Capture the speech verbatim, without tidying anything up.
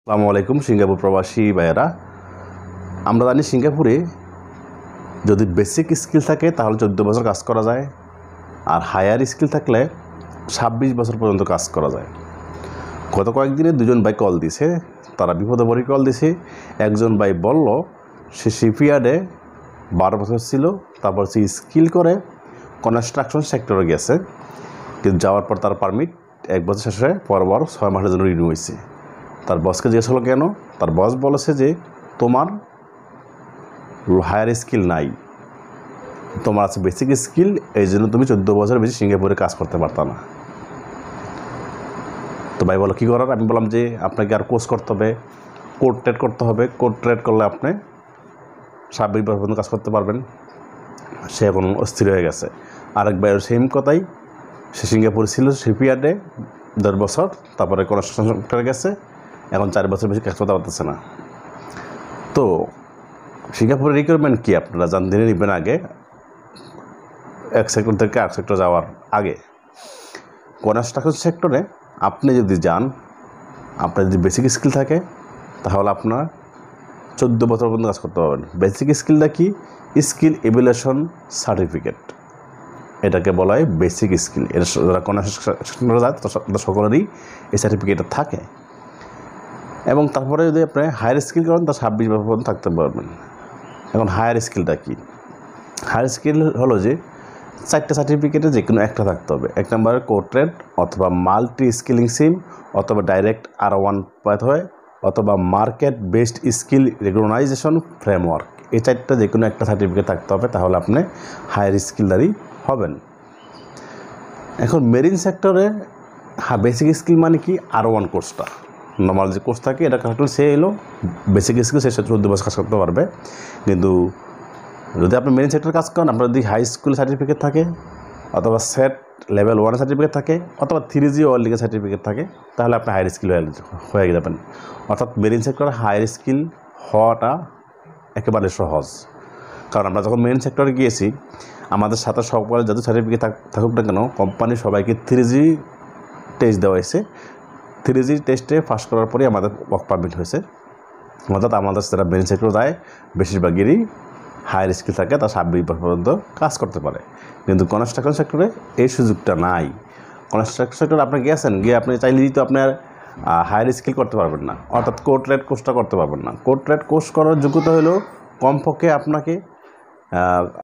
আসসালামু আলাইকুম সিঙ্গাপুর প্রবাসী ভাইয়েরা। আমরা জানি সিঙ্গাপুরে যদি বেসিক স্কিল থাকে তাহলে চোদ্দ বছর কাজ করা যায়, আর হায়ার স্কিল থাকলে ছাব্বিশ বছর পর্যন্ত কাজ করা যায়। গত কয়েকদিনে দুজন ভাই কল দিছে, তারা বিপদে পড়ে কল দিছে। একজন ভাই বলল সে শিপইয়ার্ডে বারো বছর ছিল, তারপর সে স্কিল করে কনস্ট্রাকশন সেক্টরে গেছে, কিন্তু যাওয়ার পর তার পারমিট এক বছর শেষে পরপর ছয় মাসের জন্য রিনিউ হয়েছে। তার বসকে জিজ্ঞেস হলো কেন, তার বস বলেছে যে তোমার হায়ার স্কিল নাই, তোমার আছে বেসিক স্কিল, এই জন্য তুমি চোদ্দ বছর বেশি সিঙ্গাপুরে কাজ করতে পারতা না। তো ভাই বলো কী করার? আমি বললাম যে আপনাকে আর কোর্স করতে হবে, কোড ট্রেড করতে হবে। কোড ট্রেড করলে আপনি ছাব্বিশ বছর পর্যন্ত কাজ করতে পারবেন। সে এখন অস্থির হয়ে গেছে। আরেক ভাইয়ের সেম কথাই, সে সিঙ্গাপুর ছিল শিপইয়ার্ডে দেড় বছর, তারপরে কনস্ট্রাকশন সেক্টরে গেছে, এখন চার বছর বেশি কাজ করতে পারতেছে না। তো সিঙ্গাপুরের রিকোয়ারমেন্ট কী আপনারা জান জেনে নেবেন আগে, এক সেক্টর থেকে আরেক সেক্টর যাওয়ার আগে। কনস্ট্রাকশন সেক্টরে আপনি যদি যান, আপনার যদি বেসিক স্কিল থাকে তাহলে আপনার চোদ্দো বছর পর্যন্ত কাজ করতে পারবেন। বেসিক স্কিলটা কি? স্কিল ইভ্যালুয়েশন সার্টিফিকেট, এটাকে বলা হয় বেসিক স্কিল। এটা যারা কনস্ট্রাকশনে যায় তাদের সকলেরই এই সার্টিফিকেটটা থাকে। এবং তারপরে যদি আপনি হায়ার স্কিল করেন তা ছাব্বিশ বছর পর্যন্ত থাকতে পারবেন। এখন হায়ার স্কিলটা কি? হায়ার স্কিল হলো যে চারটে সার্টিফিকেটে যে কোনো একটা থাকতে হবে। এক নম্বরে কোড ট্রেড, অথবা মাল্টি স্কিলিং সিম, অথবা ডাইরেক্ট আর ওয়ান পাথওয়ে, অথবা market based skill recognition framework. এই চারটা যে কোনো একটা সার্টিফিকেট থাকতে হবে, তাহলে আপনি হায়ার স্কিলদারি হবেন। এখন মেরিন সেক্টরে হ্যাঁ বেসিক স্কিল মানে কি? আর ওয়ান কোর্সটা, নর্মাল যে কোর্স থাকে এটা কাজ সে এলো বেসিক স্কিল, সে চোদ্দ বছর কাজ করতে পারবে। কিন্তু যদি আপনি মেরিন সেক্টরে কাজ করেন, আপনার যদি হাই স্কুল সার্টিফিকেট থাকে, অথবা সেট লেভেল ওয়ান সার্টিফিকেট থাকে, অথবা থ্রি জি ওয়ার্ল্ড লিগের সার্টিফিকেট থাকে, তাহলে আপনি হায়ার স্কিল হয়ে যাবেন। অর্থাৎ মেরিন সেক্টরে হায়ার স্কিল হওয়াটা একেবারে সহজ। কারণ আমরা যখন মেরিন সেক্টরে গিয়েছি, আমাদের সাথে সকলের যত সার্টিফিকেট থাকুক না কেন, কোম্পানি সবাইকে থ্রি জি টেস্ট দেওয়া হয়েছে। থ্রি জি টেস্টে পাস করার পরে আমাদের ওয়ার্ক পারমিট হয়েছে। অর্থাৎ আমাদের যারা মেরিন সেক্টরে যায় বেশিরভাগেরই হায়ার স্কিল থাকে, তার ছাব্বিশ বছর পর্যন্ত কাজ করতে পারে। কিন্তু কনস্ট্রাকশন সেক্টরে এই সুযোগটা নাই। কনস্ট্রাকশন সেক্টরে আপনি গিয়েছেন, গিয়ে আপনি চাইলেই তো আপনার হায়ার স্কিল করতে পারবেন না, অর্থাৎ কোড ট্রেড কোর্সটা করতে পারবেন না। কোড ট্রেড কোর্স করার যোগ্যতা হলো কমপক্ষে আপনাকে